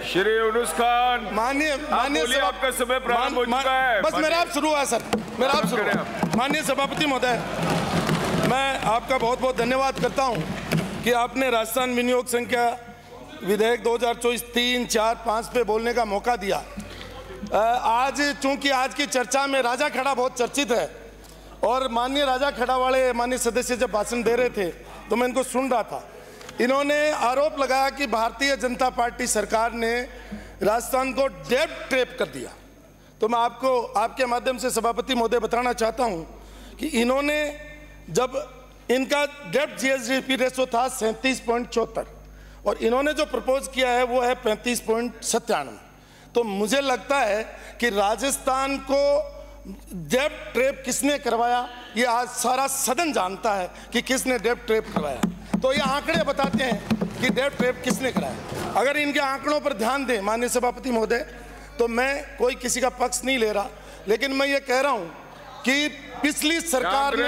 श्री यूनुस खान, माननीय आपका समय प्रारंभ हो चुका है। बस मेरा आप शुरू हुआ सर, मेरा आप शुरू। माननीय सभापति महोदय, मैं आपका बहुत बहुत धन्यवाद करता हूं कि आपने राजस्थान विनियोग संख्या विधेयक 2024 3, 4, 5 पे बोलने का मौका दिया। आज चूंकि आज की चर्चा में राजा खड़ा बहुत चर्चित है और माननीय राजा खड़ा वाले माननीय सदस्य जब भाषण दे रहे थे तो मैं इनको सुन रहा था। इन्होंने आरोप लगाया कि भारतीय जनता पार्टी सरकार ने राजस्थान को डेब्ट ट्रैप कर दिया। तो मैं आपको आपके माध्यम से सभापति महोदय बताना चाहता हूं कि इन्होंने जब इनका डेब्ट जीएसडीपी रेशो था 37.74 और इन्होंने जो प्रपोज किया है वो है 35.97। तो मुझे लगता है कि राजस्थान को डेब्ट ट्रैप किसने करवाया ये आज सारा सदन जानता है कि किसने डेब्ट ट्रैप करवाया। तो ये आंकड़े बताते हैं कि डेब्ट ट्रैप किसने कराया। अगर इनके आंकड़ों पर ध्यान दें माननीय सभापति महोदय, तो मैं कोई किसी का पक्ष नहीं ले रहा, लेकिन मैं ये कह रहा हूं कि पिछली सरकार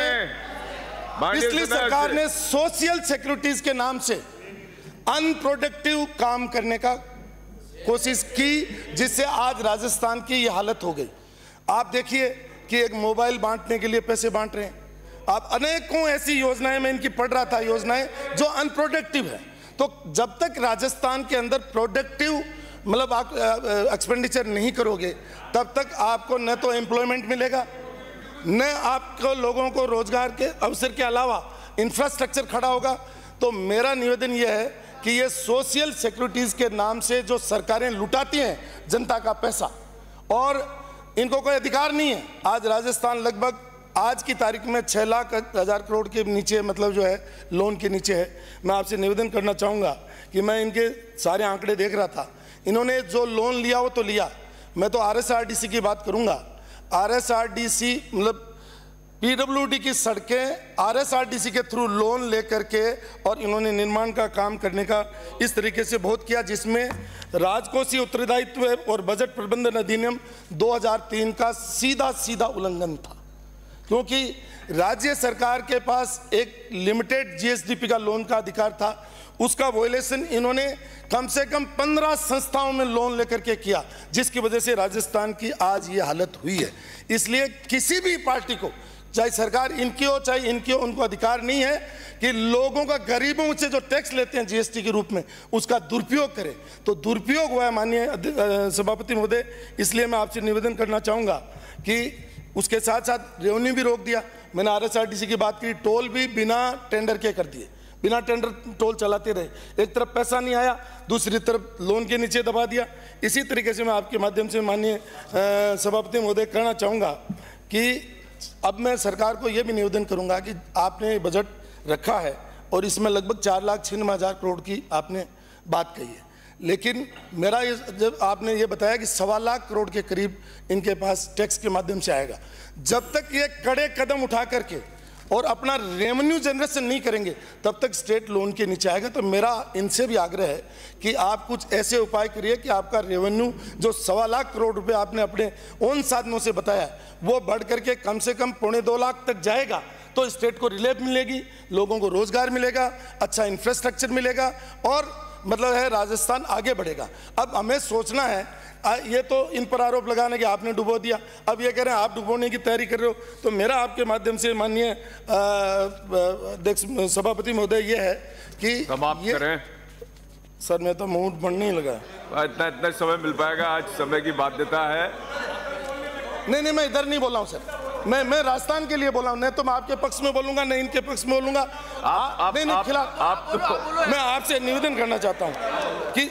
ने सोशल सिक्योरिटीज के नाम से अनप्रोडक्टिव काम करने का कोशिश की, जिससे आज राजस्थान की ये हालत हो गई। आप देखिए कि एक मोबाइल बांटने के लिए पैसे बांट रहे हैं आप, अनेकों ऐसी योजनाएं मैं इनकी पढ़ रहा था, योजनाएं जो अनप्रोडक्टिव है। तो जब तक राजस्थान के अंदर प्रोडक्टिव मतलब आप एक्सपेंडिचर नहीं करोगे तब तक आपको न तो एम्प्लॉयमेंट मिलेगा, न आपको लोगों को रोजगार के अवसर के अलावा इंफ्रास्ट्रक्चर खड़ा होगा। तो मेरा निवेदन यह है कि ये सोशल सिक्योरिटीज के नाम से जो सरकारें लुटाती हैं जनता का पैसा और इनको कोई अधिकार नहीं है। आज राजस्थान लगभग आज की तारीख में 6,00,000 करोड़ के नीचे मतलब जो है लोन के नीचे है। मैं आपसे निवेदन करना चाहूँगा कि मैं इनके सारे आंकड़े देख रहा था, इन्होंने जो लोन लिया वो तो लिया। मैं तो आरएसआरडीसी की बात करूँगा। आरएसआरडीसी मतलब पीडब्ल्यूडी की सड़कें आरएसआरडीसी के थ्रू लोन लेकर के और इन्होंने निर्माण का काम करने का इस तरीके से बहुत किया, जिसमें राजकोषीय उत्तरदायित्व और बजट प्रबंधन अधिनियम 2003 का सीधा उल्लंघन था, क्योंकि राज्य सरकार के पास एक लिमिटेड जीएसडीपी का लोन का अधिकार था। उसका वॉयलेशन इन्होंने कम से कम 15 संस्थाओं में लोन लेकर के किया, जिसकी वजह से राजस्थान की आज ये हालत हुई है। इसलिए किसी भी पार्टी को, चाहे सरकार इनकी हो चाहे इनकी हो, उनको अधिकार नहीं है कि लोगों का, गरीबों से जो टैक्स लेते हैं जीएसटी के रूप में, उसका दुरुपयोग करें। तो दुरुपयोग हुआ है माननीय सभापति महोदय। इसलिए मैं आपसे निवेदन करना चाहूँगा कि उसके साथ साथ रेवेन्यू भी रोक दिया। मैंने आरएसआरटीसी की बात की, टोल भी बिना टेंडर के कर दिए, बिना टेंडर टोल चलाते रहे। एक तरफ पैसा नहीं आया, दूसरी तरफ लोन के नीचे दबा दिया। इसी तरीके से मैं आपके माध्यम से माननीय सभापति महोदय कहना चाहूँगा कि अब मैं सरकार को यह भी निवेदन करूँगा कि आपने बजट रखा है और इसमें लगभग 4,96,000 करोड़ की आपने बात कही है, लेकिन मेरा ये जब आपने ये बताया कि 1.25 लाख करोड़ के करीब इनके पास टैक्स के माध्यम से आएगा, जब तक ये कड़े कदम उठा करके और अपना रेवेन्यू जनरेशन नहीं करेंगे तब तक स्टेट लोन के नीचे आएगा। तो मेरा इनसे भी आग्रह है कि आप कुछ ऐसे उपाय करिए कि आपका रेवेन्यू जो 1.25 लाख करोड़ रुपए आपने अपने उन साधनों से बताया वो बढ़ करके कम से कम 2.25 लाख तक जाएगा। तो स्टेट को रिलीफ मिलेगी, लोगों को रोजगार मिलेगा, अच्छा इंफ्रास्ट्रक्चर मिलेगा और मतलब है राजस्थान आगे बढ़ेगा। अब हमें सोचना है, ये तो इन पर आरोप लगाने के आपने डुबो दिया, अब ये कह रहे हैं आप डुबोने की तैयारी कर रहे हो। तो मेरा आपके माध्यम से माननीय सभापति महोदय ये है कि समाप्त करें। सर मैं तो मूड बढ़ने ही लगा। इतना समय मिल पाएगा, आज समय की बाध्यता है। नहीं मैं इधर नहीं बोल रहा हूँ सर, मैं राजस्थान के लिए बोला हूँ, नहीं तो मैं आपके पक्ष में बोलूंगा, नहीं इनके पक्ष में बोलूंगा। नहीं खिलाफ मैं आपसे निवेदन करना चाहता हूँ कि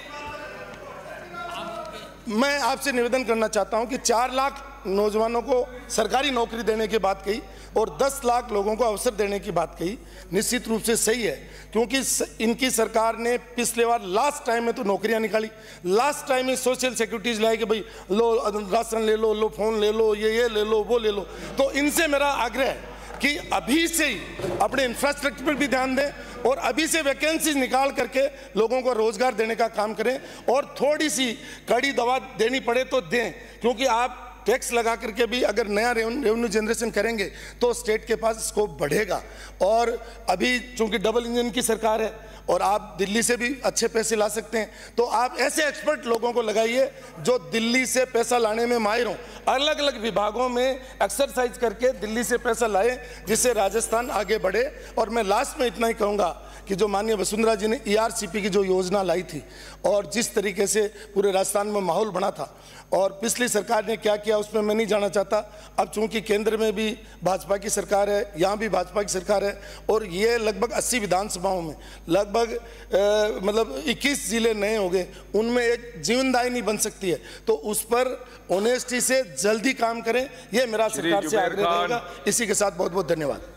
मैं आपसे निवेदन करना चाहता हूं कि 4 लाख नौजवानों को सरकारी नौकरी देने की बात कही और 10 लाख लोगों को अवसर देने की बात कही, निश्चित रूप से सही है, क्योंकि इनकी सरकार ने पिछले बार लास्ट टाइम में तो नौकरियां निकाली, लास्ट टाइम में सोशल सिक्योरिटीज लाई कि भाई लो राशन ले लो फोन ले लो, ये ले लो वो ले लो। तो इनसे मेरा आग्रह है कि अभी से ही अपने इंफ्रास्ट्रक्चर पर भी ध्यान दें और अभी से वैकेंसीज निकाल करके लोगों को रोजगार देने का काम करें और थोड़ी सी कड़ी दवा देनी पड़े तो दें, क्योंकि आप टैक्स लगा करके भी अगर नया रेवेन्यू जनरेशन करेंगे तो स्टेट के पास स्कोप बढ़ेगा। और अभी चूंकि डबल इंजन की सरकार है और आप दिल्ली से भी अच्छे पैसे ला सकते हैं, तो आप ऐसे एक्सपर्ट लोगों को लगाइए जो दिल्ली से पैसा लाने में माहिर हों, अलग अलग विभागों में एक्सरसाइज करके दिल्ली से पैसा लाए, जिससे राजस्थान आगे बढ़े। और मैं लास्ट में इतना ही कहूँगा कि जो माननीय वसुंधरा जी ने ERCP की जो योजना लाई थी और जिस तरीके से पूरे राजस्थान में माहौल बना था और पिछली सरकार ने क्या किया उसमें मैं नहीं जाना चाहता। अब चूंकि केंद्र में भी भाजपा की सरकार है, यहाँ भी भाजपा की सरकार है और ये लगभग 80 विधानसभाओं में लगभग 21 जिले नए हो गए, उनमें एक जीवनदायिनी बन सकती है। तो उस पर ऑनेस्टी से जल्दी काम करें, ये मेरा सरकार से आग्रह रहेगा। इसी के साथ बहुत बहुत धन्यवाद।